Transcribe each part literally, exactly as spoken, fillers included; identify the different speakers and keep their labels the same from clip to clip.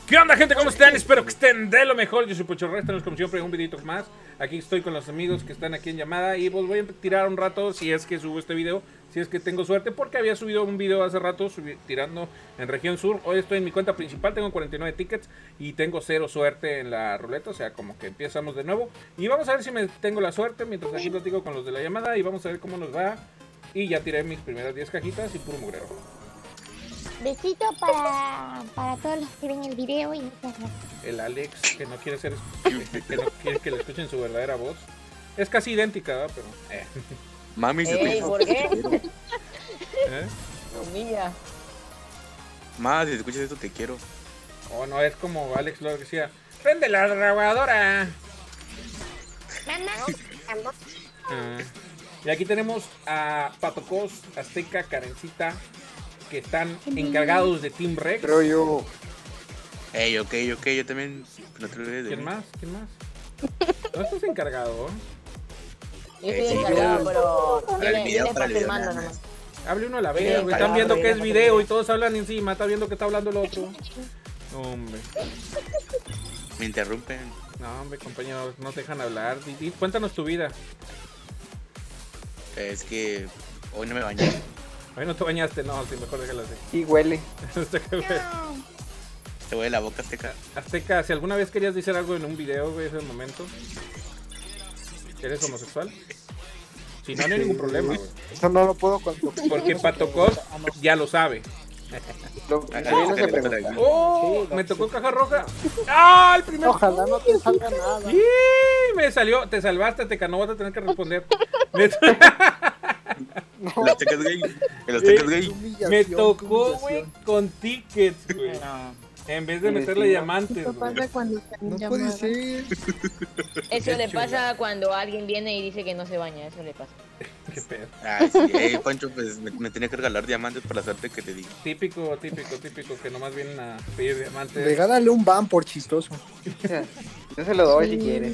Speaker 1: ¿Qué onda, gente? ¿Cómo están? Espero que estén de lo mejor. Yo soy Pochorresta, estamos como siempre en un videito más. Aquí estoy con los amigos que están aquí en llamada y pues voy a tirar un rato si es que subo este video, si es que tengo suerte, porque había subido un video hace rato subí, tirando en región sur. Hoy estoy en mi cuenta principal, tengo cuarenta y nueve tickets y tengo cero suerte en la ruleta, o sea, como que empezamos de nuevo. Y vamos a ver si me tengo la suerte mientras aquí platico con los de la llamada y vamos a ver cómo nos va. Y ya tiré mis primeras diez cajitas y puro mugrero.
Speaker 2: Besito para, para todos los que ven el video y muchas gracias.
Speaker 1: El Alex, que no quiere ser, que no quiere que le escuchen su verdadera voz. Es casi idéntica, ¿verdad? Pero eh.
Speaker 3: Mami, se
Speaker 4: Ey, ¿por qué?
Speaker 1: ¿Eh?
Speaker 4: Humilla.
Speaker 3: Más, si escuchas esto te quiero.
Speaker 1: Oh, no, es como Alex lo decía. ¡Prende la grabadora! Ah. Y aquí tenemos a Patocos, Azteca, Karencita, que están encargados de Team Rex.
Speaker 5: Creo yo.
Speaker 3: Ey, ok, ok, yo también. No te olvides de
Speaker 1: ¿Quién
Speaker 3: mí.
Speaker 1: más? ¿Quién más? No estás encargado.
Speaker 4: Yo
Speaker 3: Eh,
Speaker 4: estoy
Speaker 3: sí,
Speaker 4: encargado,
Speaker 3: pero-
Speaker 4: pero
Speaker 3: para el
Speaker 4: yo le-
Speaker 3: video,
Speaker 4: yo le
Speaker 3: para el
Speaker 4: paso el
Speaker 3: video,
Speaker 4: mando
Speaker 3: nada
Speaker 4: nomás.
Speaker 1: Hable uno a la vez,
Speaker 4: Sí,
Speaker 1: güey. Están
Speaker 4: para
Speaker 1: viendo
Speaker 4: la
Speaker 1: que es
Speaker 4: vida,
Speaker 1: video
Speaker 4: porque-
Speaker 1: y todos hablan encima. Está viendo que está hablando el otro. Hombre.
Speaker 3: Me interrumpen.
Speaker 1: No, hombre, compañeros, no te dejan hablar. Di- di- Cuéntanos tu vida.
Speaker 3: Es que hoy no me bañé.
Speaker 1: Hoy no te bañaste, no, sí, mejor déjalo así.
Speaker 5: Y huele.
Speaker 3: Te voy de la boca, Azteca.
Speaker 1: Azteca, si alguna vez querías decir algo en un video, güey, es el momento. ¿Eres homosexual? Si no, no hay ningún problema, güey.
Speaker 5: Eso no lo puedo contar.
Speaker 1: Porque Patocos ya lo sabe.
Speaker 5: Lo
Speaker 3: Ah,
Speaker 5: que no se
Speaker 3: espera,
Speaker 5: pregunta.
Speaker 3: espera.
Speaker 1: ¡Oh!
Speaker 5: Sí,
Speaker 1: Me
Speaker 5: no,
Speaker 1: tocó
Speaker 5: sí.
Speaker 1: caja roja. ¡Ah! El primer.
Speaker 5: Ojalá no te salga nada.
Speaker 1: ¡Y! Me salió. Te salvaste, Teca. No vas a tener que responder. Me,
Speaker 5: No,
Speaker 3: El Azteca es gay. El Azteca es
Speaker 5: qué
Speaker 3: gay.
Speaker 5: humillación,
Speaker 1: me
Speaker 5: qué
Speaker 1: tocó,
Speaker 5: humillación.
Speaker 1: güey, con tickets, güey. En vez de
Speaker 5: Sí,
Speaker 1: meterle
Speaker 5: sí.
Speaker 1: diamantes,
Speaker 6: Eso
Speaker 1: güey.
Speaker 6: pasa cuando están en
Speaker 5: No puede
Speaker 6: llamada.
Speaker 5: ser.
Speaker 4: Eso
Speaker 1: Qué
Speaker 4: le
Speaker 1: chula.
Speaker 4: pasa cuando alguien viene y dice que no se baña, eso le pasa.
Speaker 1: Qué pedo.
Speaker 3: Ay, sí. Ey, Pancho, pues me, me tenía que regalar diamantes por la suerte que te di.
Speaker 1: Típico, típico, típico. Que nomás vienen a pedir diamantes.
Speaker 5: Regálale un ban por chistoso. Yo se lo doy si quiere.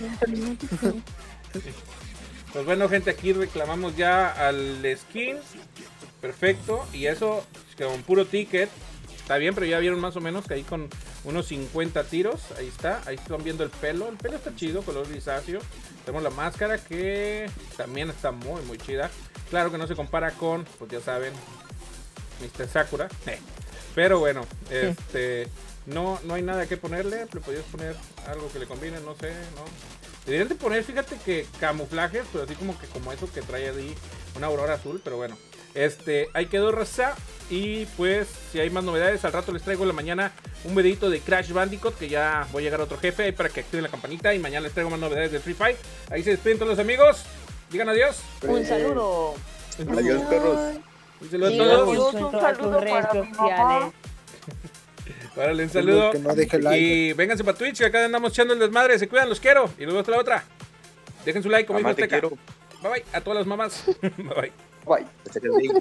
Speaker 1: Pues bueno, gente, aquí reclamamos ya al skin. Perfecto. Y eso, con puro ticket. Está bien, pero ya vieron más o menos que ahí con unos cincuenta tiros. Ahí está. Ahí están viendo el pelo. El pelo está chido, color grisáceo. Tenemos la máscara que también está muy, muy chida. Claro que no se compara con, pues ya saben, mister Sakura. Eh. Pero bueno, este... No, no hay nada que ponerle. Le podías poner algo que le combine, no sé, ¿no? Deberían de poner, fíjate que camuflajes, pues así como que como eso que trae ahí una aurora azul, pero bueno. Este, ahí quedó, raza. Y pues, si hay más novedades, al rato les traigo en la mañana un videito de Crash Bandicoot, que ya voy a llegar a otro jefe ahí para que activen la campanita. Y mañana les traigo más novedades de Free Fire. Ahí se despiden todos los amigos. Digan adiós.
Speaker 4: Un saludo.
Speaker 3: Adiós, perros.
Speaker 1: Un saludo a
Speaker 4: Sí,
Speaker 1: todos.
Speaker 4: un saludo sus redes sociales.
Speaker 1: Órale, un saludo.
Speaker 5: Que no deje like.
Speaker 1: Y vénganse para Twitch, que acá andamos echando el desmadre. Se cuidan, los quiero. Y luego hasta la otra. Dejen su like, como
Speaker 3: Mamá,
Speaker 1: dijo
Speaker 3: te
Speaker 1: Azteca.
Speaker 3: quiero.
Speaker 1: Bye bye. A todas las mamás. Bye bye.
Speaker 5: Bye.
Speaker 3: Azteca es gay.